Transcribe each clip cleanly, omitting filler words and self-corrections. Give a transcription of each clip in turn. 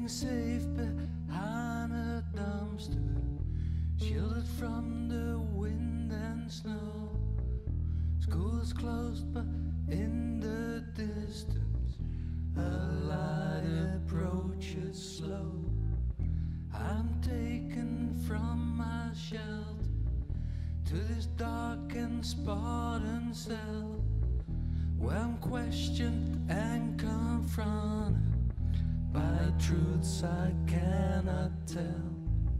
Feeling safe behind a dumpster, shielded from the wind and snow. School is closed, but in the distance a light approaches slow. I'm taken from my shelter to this dark and Spartan cell, where I'm questioned and confronted by truths I cannot tell.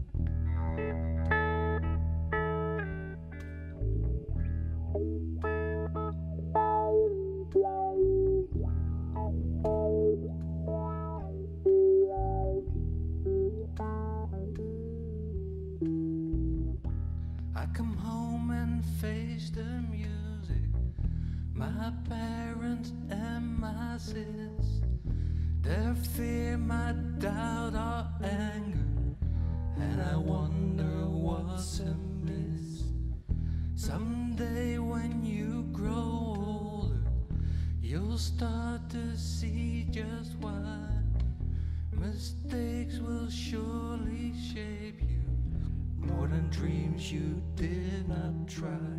I come home and face the music, my parents and my sis, their fear, my doubt or anger, and I wonder what's amiss. Someday when you grow older, you'll start to see just why mistakes will surely shape you more than dreams you did not try.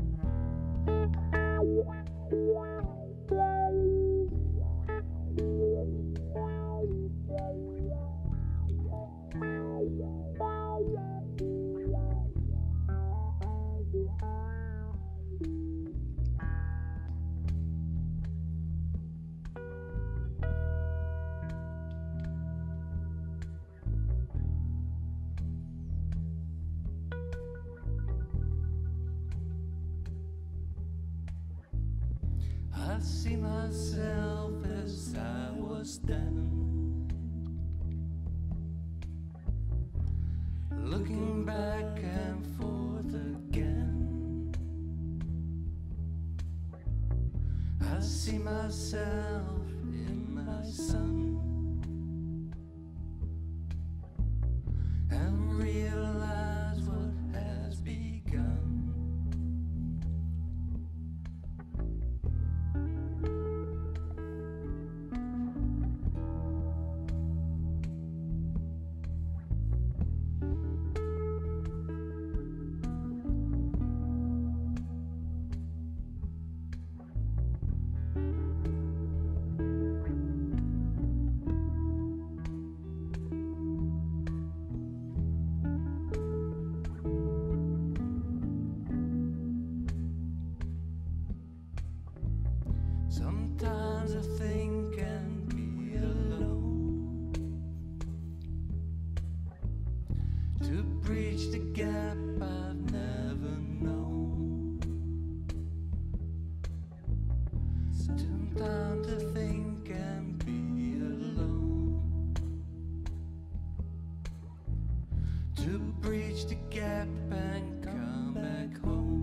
I see myself as I was then, looking back and forth again. I see myself in my son and realize what has begun. Sometimes I think and be alone to bridge the gap I've never known. Sometimes I think and be alone to bridge the gap and come back home.